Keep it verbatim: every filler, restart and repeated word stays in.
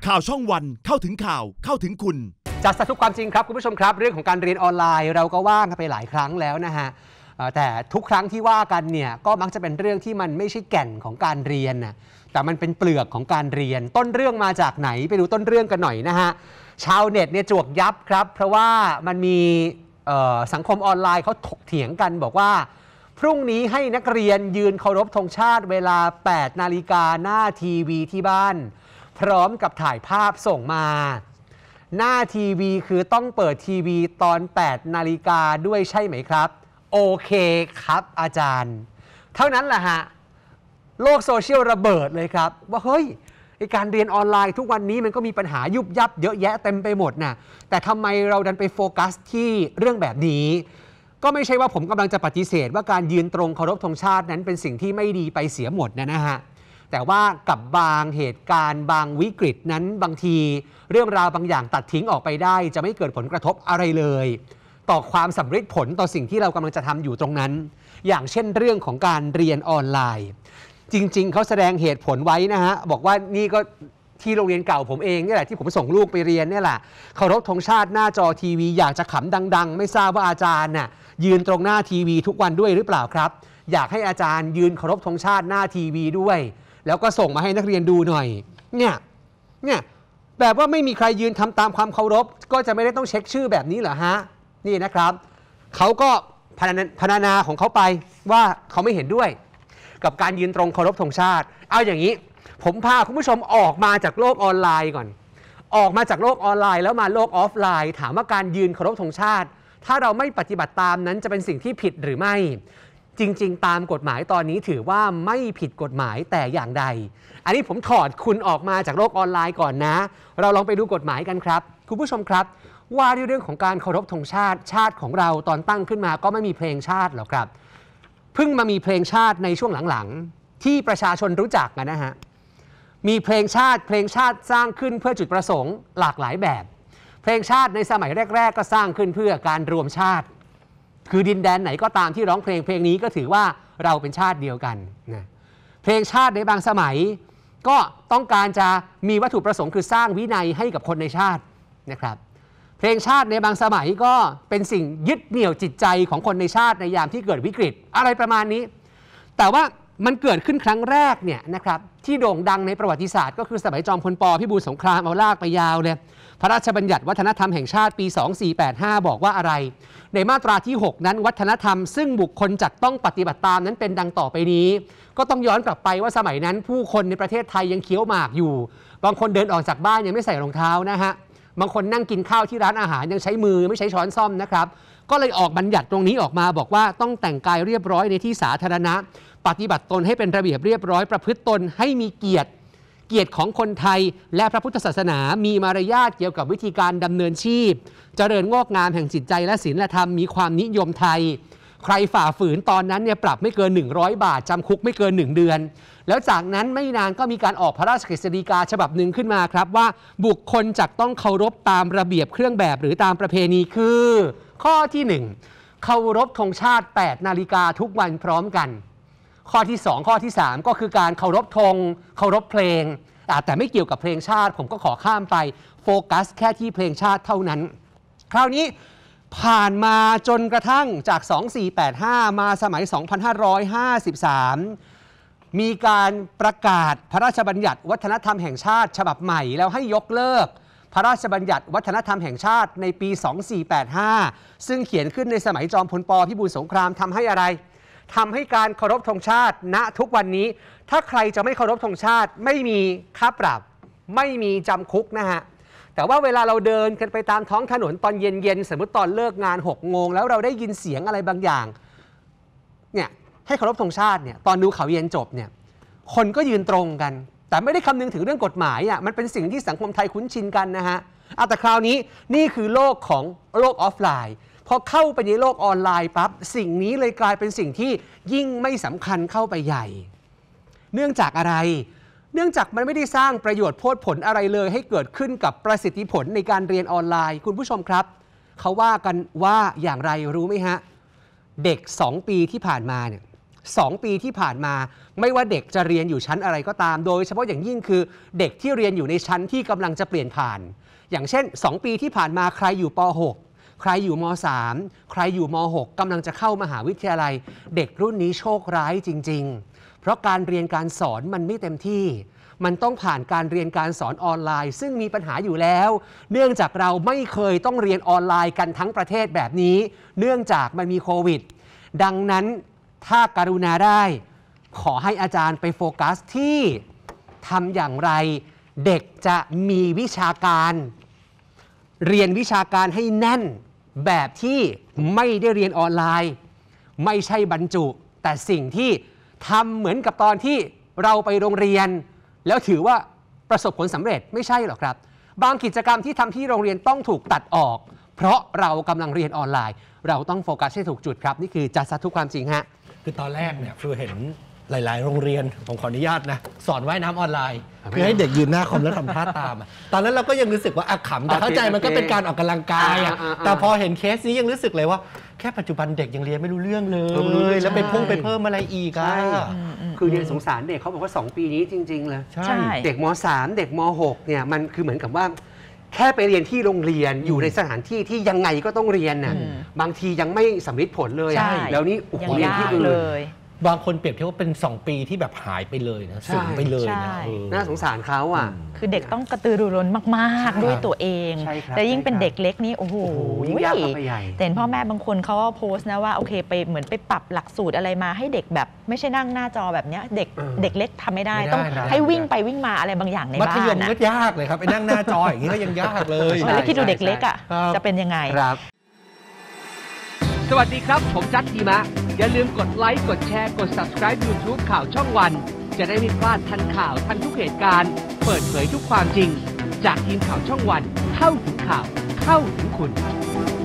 ข่าวช่องวันเข้าถึงข่าวเข้าถึงคุณจัดสรุปความจริงครับคุณผู้ชมครับเรื่องของการเรียนออนไลน์เราก็ว่ากันไปหลายครั้งแล้วนะฮะแต่ทุกครั้งที่ว่ากันเนี่ยก็มักจะเป็นเรื่องที่มันไม่ใช่แก่นของการเรียนนะแต่มันเป็นเปลือกของการเรียนต้นเรื่องมาจากไหนไปดูต้นเรื่องกันหน่อยนะฮะชาวเน็ตเนี่ยจวกยับครับเพราะว่ามันมีสังคมออนไลน์เขาถกเถียงกันบอกว่าพรุ่งนี้ให้นักเรียนยืนเคารพธงชาติเวลาแปดนาฬิกาหน้าทีวีที่บ้านพร้อมกับถ่ายภาพส่งมาหน้าทีวีคือต้องเปิดทีวีตอนแปดนาฬิกาด้วยใช่ไหมครับโอเคครับอาจารย์เท่านั้นแหละฮะโลกโซเชียลระเบิดเลยครับว่าเฮ้ยการเรียนออนไลน์ทุกวันนี้มันก็มีปัญหายุบยับเยอะแยะเต็มไปหมดนะแต่ทำไมเราดันไปโฟกัสที่เรื่องแบบนี้ก็ไม่ใช่ว่าผมกำลังจะปฏิเสธว่าการยืนตรงเคารพธงชาตินั้นเป็นสิ่งที่ไม่ดีไปเสียหมดนะนะฮะแต่ว่ากับบางเหตุการณ์บางวิกฤตนั้นบางทีเรื่องราวบางอย่างตัดทิ้งออกไปได้จะไม่เกิดผลกระทบอะไรเลยต่อความสำเร็จผลต่อสิ่งที่เรากำลังจะทำอยู่ตรงนั้นอย่างเช่นเรื่องของการเรียนออนไลน์จริงๆเขาแสดงเหตุผลไว้นะฮะบอกว่านี่ก็ที่โรงเรียนเก่าผมเองนี่แหละที่ผมส่งลูกไปเรียนนี่แหละเคารพธงชาติหน้าจอทีวีอยากจะขำดังๆไม่ทราบว่าอาจารย์น่ะยืนตรงหน้าทีวีทุกวันด้วยหรือเปล่าครับอยากให้อาจารย์ยืนเคารพธงชาติหน้าทีวีด้วยแล้วก็ส่งมาให้นักเรียนดูหน่อยเนี่ยเนี่ยแบบว่าไม่มีใครยืนทำตามความเคารพก็จะไม่ได้ต้องเช็คชื่อแบบนี้เหรอฮะนี่นะครับเขาก็พรรณนาของเขาไปว่าเขาไม่เห็นด้วยกับการยืนตรงเคารพธงชาติเอาอย่างนี้ผมพาคุณผู้ชมออกมาจากโลกออนไลน์ก่อนออกมาจากโลกออนไลน์แล้วมาโลกออฟไลน์ถามว่าการยืนเคารพธงชาติถ้าเราไม่ปฏิบัติตามนั้นจะเป็นสิ่งที่ผิดหรือไม่จริงๆตามกฎหมายตอนนี้ถือว่าไม่ผิดกฎหมายแต่อย่างใดอันนี้ผมถอดคุณออกมาจากโลกออนไลน์ก่อนนะเราลองไปดูกฎหมายกันครับคุณผู้ชมครับว่าด้วยเรื่องของการเคารพธงชาติชาติของเราตอนตั้งขึ้นมาก็ไม่มีเพลงชาติหรอกครับเพิ่งมามีเพลงชาติในช่วงหลังๆที่ประชาชนรู้จักนะฮะมีเพลงชาติเพลงชาติสร้างขึ้นเพื่อจุดประสงค์หลากหลายแบบเพลงชาติในสมัยแรกๆก็สร้างขึ้นเพื่อการรวมชาติคือดินแดนไหนก็ตามที่ร้องเพลงเพลงนี้ก็ถือว่าเราเป็นชาติเดียวกันนะเพลงชาติในบางสมัยก็ต้องการจะมีวัตถุประสงค์คือสร้างวินัยให้กับคนในชาตินะครับเพลงชาติในบางสมัยก็เป็นสิ่งยึดเหนี่ยวจิตใจของคนในชาติในยามที่เกิดวิกฤตอะไรประมาณนี้แต่ว่ามันเกิดขึ้นครั้งแรกเนี่ยนะครับที่โด่งดังในประวัติศาสตร์ก็คือสมัยจอมพลป.พิบูลสงครามเอาลากไปยาวเลยพระราชบัญญัติวัฒนธรรมแห่งชาติปีสองสี่แปดห้าบอกว่าอะไรในมาตราที่หกนั้นวัฒนธรรมซึ่งบุคคลจักต้องปฏิบัติตามนั้นเป็นดังต่อไปนี้ก็ต้องย้อนกลับไปว่าสมัยนั้นผู้คนในประเทศไทยยังเคี้ยวหมากอยู่บางคนเดินออกจากบ้านยังไม่ใส่รองเท้านะฮะบางคนนั่งกินข้าวที่ร้านอาหารยังใช้มือไม่ใช้ช้อนส้อมนะครับก็เลยออกบัญญัติตรงนี้ออกมาบอกว่าต้องแต่งกายเรียบร้อยในที่สาธารณะปฏิบัติตนให้เป็นระเบียบเรียบร้อยประพฤติตนให้มีเกียรติเกียรติของคนไทยและพระพุทธศาสนามีมารยาทเกี่ยวกับวิธีการดำเนินชีพเจริญงอกงามแห่งจิตใจและศีลธรรมมีความนิยมไทยใครฝ่าฝืนตอนนั้นเนี่ยปรับไม่เกินหนึ่งร้อยบาทจำคุกไม่เกินหนึ่งเดือนแล้วจากนั้นไม่นานก็มีการออกพระราชกฤษฎีกาฉบับหนึ่งขึ้นมาครับว่าบุคคลจักต้องเคารพตามระเบียบเครื่องแบบหรือตามประเพณีคือข้อที่หนึ่งเคารพธงชาติแปดนาฬิกาทุกวันพร้อมกันข้อที่สองข้อที่สามก็คือการเคารพธงเคารพเพลงแต่ไม่เกี่ยวกับเพลงชาติผมก็ขอข้ามไปโฟกัสแค่ที่เพลงชาติเท่านั้นคราวนี้ผ่านมาจนกระทั่งจากสองสี่แปดห้ามาสมัยสองพันห้าร้อยห้าสิบสามมีการประกาศพระราชบัญญัติวัฒนธรรมแห่งชาติฉบับใหม่แล้วให้ยกเลิกพระราชบัญญัติวัฒนธรรมแห่งชาติในปีสองสี่แปดห้าซึ่งเขียนขึ้นในสมัยจอมพลป.พิบูลสงครามทำให้อะไรทำให้การเคารพธงชาติณทุกวันนี้ถ้าใครจะไม่เคารพธงชาติไม่มีค่าปรับไม่มีจำคุกนะฮะแต่ว่าเวลาเราเดินกันไปตามท้องถนนตอนเย็นๆสมมติตอนเลิกงานหกโมงแล้วเราได้ยินเสียงอะไรบางอย่างเนี่ยให้เคารพธงชาติเนี่ยตอนดูข่าวเย็นจบเนี่ยคนก็ยืนตรงกันแต่ไม่ได้คำนึงถึงเรื่องกฎหมายอ่ะมันเป็นสิ่งที่สังคมไทยคุ้นชินกันนะฮะแต่คราวนี้นี่คือโลกของโลกออฟไลน์พอเข้าไปในโลกออนไลน์ปั๊บสิ่งนี้เลยกลายเป็นสิ่งที่ยิ่งไม่สำคัญเข้าไปใหญ่เนื่องจากอะไรเนื่องจากมันไม่ได้สร้างประโยชน์โพดผลอะไรเลยให้เกิดขึ้นกับประสิทธิผลในการเรียนออนไลน์คุณผู้ชมครับเขาว่ากันว่าอย่างไรรู้ไหมฮะเด็กสองปีที่ผ่านมาเนี่ยสองปีที่ผ่านมาไม่ว่าเด็กจะเรียนอยู่ชั้นอะไรก็ตามโดยเฉพาะอย่างยิ่งคือเด็กที่เรียนอยู่ในชั้นที่กำลังจะเปลี่ยนผ่านอย่างเช่นสองปีที่ผ่านมาใครอยู่ป หก ใครอยู่ม สาม ใครอยู่ม หก กำลังจะเข้ามหาวิทยาลัยเด็กรุ่นนี้โชคร้ายจริงๆเพราะการเรียนการสอนมันไม่เต็มที่มันต้องผ่านการเรียนการสอนออนไลน์ซึ่งมีปัญหาอยู่แล้วเนื่องจากเราไม่เคยต้องเรียนออนไลน์กันทั้งประเทศแบบนี้เนื่องจากมันมีโควิดดังนั้นถ้าการุณาได้ขอให้อาจารย์ไปโฟกัสที่ทำอย่างไรเด็กจะมีวิชาการเรียนวิชาการให้แน่นแบบที่ไม่ได้เรียนออนไลน์ไม่ใช่บรรจุแต่สิ่งที่ทำเหมือนกับตอนที่เราไปโรงเรียนแล้วถือว่าประสบผลสำเร็จไม่ใช่หรอกครับบางกิจกรรมที่ทำที่โรงเรียนต้องถูกตัดออกเพราะเรากำลังเรียนออนไลน์เราต้องโฟกัสให้ถูกจุดครับนี่คือจัดซัดทุกความจริงฮะคือตอนแรกเนี่ยฟิวเห็นหลายๆโรงเรียนผมขออนุญาตนะสอนว่ายน้ำออนไลน์คือให้เด็กยืนหน้าคอมแล้วทำท่าตามตอนนั้นเราก็ยังรู้สึกว่าขำแต่เข้าใจมันก็เป็นการออกกำลังกายอะแต่พอเห็นเคสนี้ยังรู้สึกเลยว่าแค่ปัจจุบันเด็กยังเรียนไม่รู้เรื่องเลยแล้วไปพุ่งไปเพิ่มอะไรอีกอ่ะคือเรียนสงสารเด็กเขาบอกว่าสองปีนี้จริงๆเลยเด็กม สาม เด็กม หกเนี่ยมันคือเหมือนกับว่าแค่ไปเรียนที่โรงเรียนอยู่ในสถานที่ที่ยังไงก็ต้องเรียนน่ะบางทียังไม่สำลิดผลเลยแล้วนี่โอ้โหเรียนที่อื่นบางคนเปรียบเทียบว่าเป็นสองปีที่แบบหายไปเลยนะสูญไปเลยนะน่าสงสารเขาอ่ะคือเด็กต้องกระตือรือร้นมากๆด้วยตัวเองแต่ยิ่งเป็นเด็กเล็กนี่โอ้โหยิ่งยากเข้าไปใหญ่แต่พ่อแม่บางคนเขาก็โพสต์นะว่าโอเคไปเหมือนไปปรับหลักสูตรอะไรมาให้เด็กแบบไม่ใช่นั่งหน้าจอแบบนี้เด็กเด็กเล็กทำไม่ได้ต้องให้วิ่งไปวิ่งมาอะไรบางอย่างในบ้านมัธยมก็ยากเลยครับไปนั่งหน้าจออย่างนี้ก็ยังยากเลยแล้วคิดดูเด็กเล็กอ่ะจะเป็นยังไงครับสวัสดีครับผมจัดดีมะอย่าลืมกดไลค์กดแชร์กด ซับสไครบ์ ยูทูบ ข่าวช่องวันจะได้ไม่พลาดทันข่าวทันทุกเหตุการณ์เปิดเผยทุกความจริงจากทีมข่าวช่องวันเข้าถึงข่าวเข้าถึงคุณ